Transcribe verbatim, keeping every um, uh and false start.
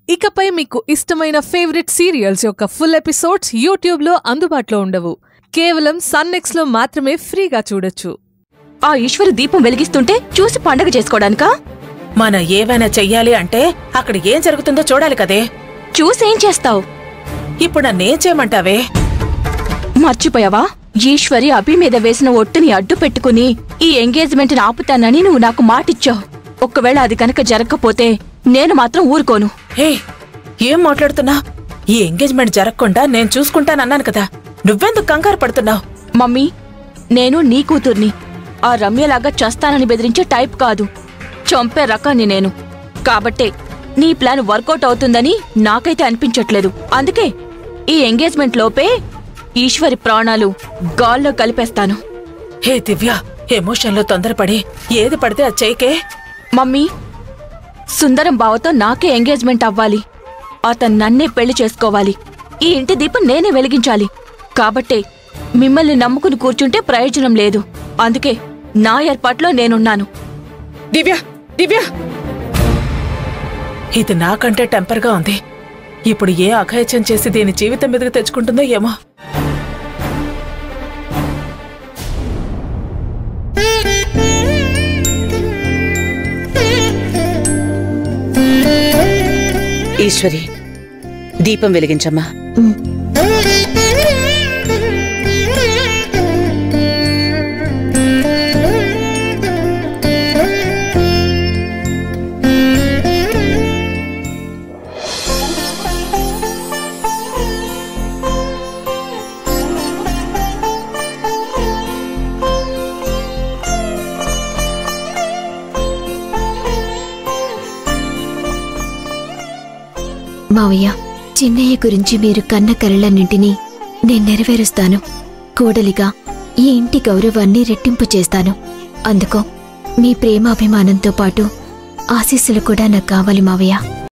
ఇకపై మీకు ఇష్టమైన ఫేవరెట్ సీరియల్స్ యొక్క ఫుల్ ఎపిసోడ్స్ యూట్యూబ్ లో అందుబాటులో ఉండవు. కేవలం సన్ నెక్స్ట్ లో మాత్రమే ఫ్రీగా చూడొచ్చు. ఆ ఈశ్వరి దీపం వెలిగిస్తుంటే చూసి పండగ చేసుకోవడానికా? మనం ఏమైనా చెయ్యాలి అంటే అక్కడ ఏం జరుగుతుందో చూడాలి కదే. చూసేం చేస్తావు? ఇప్పుడు నన్నేం చేయమంటావే? మర్చిపోయావా? ఈశ్వరి అభి మీద వేసిన ఒట్టుని అడ్డు పెట్టుకుని ఈ ఎంగేజ్మెంట్ ని ఆపుతానని నువ్వు నాకు మాటిచ్చావు. ఒక్కవేళ అది కనుక జరగకపోతే నేను మాత్రం ఊరుకోను. హే, ఏం మాట్లాడుతున్నా? ఈ ఎంగేజ్మెంట్ జరగకుండా నేను చూసుకుంటానన్నాను కదా, నువ్వెందుకు కంగారు పడుతున్నావు? మమ్మీ, నేను నీ కూతుర్ని. ఆ రమ్యలాగా చస్తానని బెదిరించే టైప్ కాదు, చంపే రకాన్ని నేను. కాబట్టే నీ ప్లాన్ వర్కౌట్ అవుతుందని నాకైతే అనిపించట్లేదు. అందుకే ఈ ఎంగేజ్మెంట్ లోపే ఈశ్వరి ప్రాణాలు గాల్లో కలిపేస్తాను. హే దివ్య, ఎమోషన్లో తొందరపడి ఏది పడితే అది చేయకే. మమ్మీ, సుందరం బావతో నాకే ఎంగేజ్మెంట్ అవ్వాలి. అతను నన్నే పెళ్లి చేసుకోవాలి. ఈ ఇంటి దీపం నేనే వెలిగించాలి. కాబట్టే మిమ్మల్ని నమ్ముకుని కూర్చుంటే ప్రయోజనం లేదు. అందుకే నా ఏర్పాట్లో నేనున్నాను. దివ్య, దివ్య, ఇది నాకంటే టెంపర్గా ఉంది. ఇప్పుడు ఏ అఘాయిత్యం చేసి దీని జీవితం మీదకి తెచ్చుకుంటుందో ఏమో. ఈశ్వరి, దీపం వెలిగించమ్మా. మావయ్య, చిన్నయ్య గురించి మీరు కన్న కలలన్నింటినీ నేను నెరవేరుస్తాను. కోడలిగా ఈ ఇంటి గౌరవాన్ని రెట్టింపు చేస్తాను. అందుకో మీ ప్రేమాభిమానంతో పాటు ఆశీస్సులు కూడా నాకు కావాలి మావయ్య.